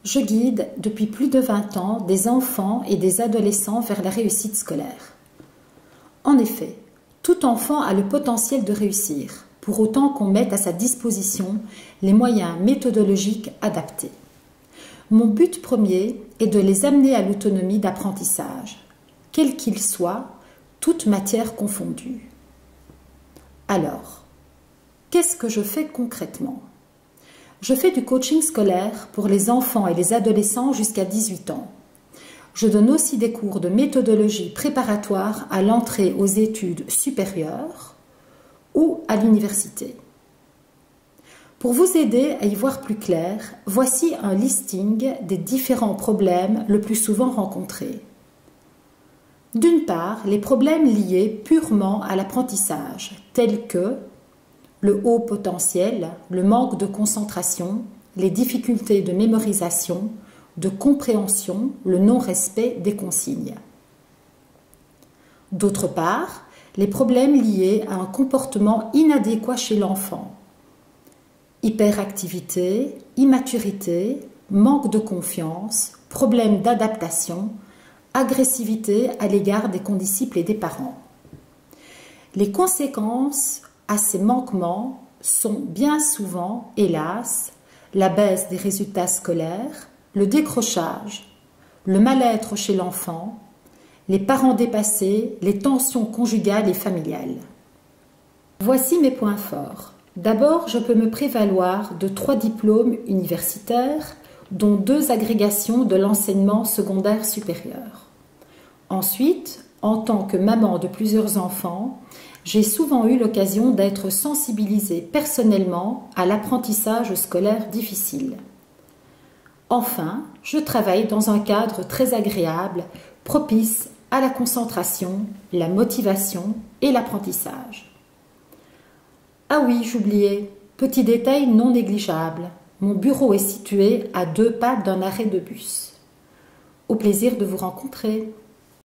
Je guide depuis plus de 20 ans des enfants et des adolescents vers la réussite scolaire. En effet, tout enfant a le potentiel de réussir, pour autant qu'on mette à sa disposition les moyens méthodologiques adaptés. Mon but premier est de les amener à l'autonomie d'apprentissage, quel qu'il soit, toute matière confondue. Alors, qu'est-ce que je fais concrètement ? Je fais du coaching scolaire pour les enfants et les adolescents jusqu'à 18 ans. Je donne aussi des cours de méthodologie préparatoire à l'entrée aux études supérieures ou à l'université. Pour vous aider à y voir plus clair, voici un listing des différents problèmes le plus souvent rencontrés. D'une part, les problèmes liés purement à l'apprentissage, tels que le haut potentiel, le manque de concentration, les difficultés de mémorisation, de compréhension, le non-respect des consignes. D'autre part, les problèmes liés à un comportement inadéquat chez l'enfant. Hyperactivité, immaturité, manque de confiance, problèmes d'adaptation, agressivité à l'égard des condisciples et des parents. Les conséquences à ces manquements sont bien souvent, hélas, la baisse des résultats scolaires, le décrochage, le mal-être chez l'enfant, les parents dépassés, les tensions conjugales et familiales. Voici mes points forts. D'abord, je peux me prévaloir de 3 diplômes universitaires, dont 2 agrégations de l'enseignement secondaire supérieur. Ensuite, en tant que maman de plusieurs enfants, j'ai souvent eu l'occasion d'être sensibilisée personnellement à l'apprentissage scolaire difficile. Enfin, je travaille dans un cadre très agréable, propice à la concentration, la motivation et l'apprentissage. Ah oui, j'oubliais, petit détail non négligeable, mon bureau est situé à 2 pas d'un arrêt de bus. Au plaisir de vous rencontrer.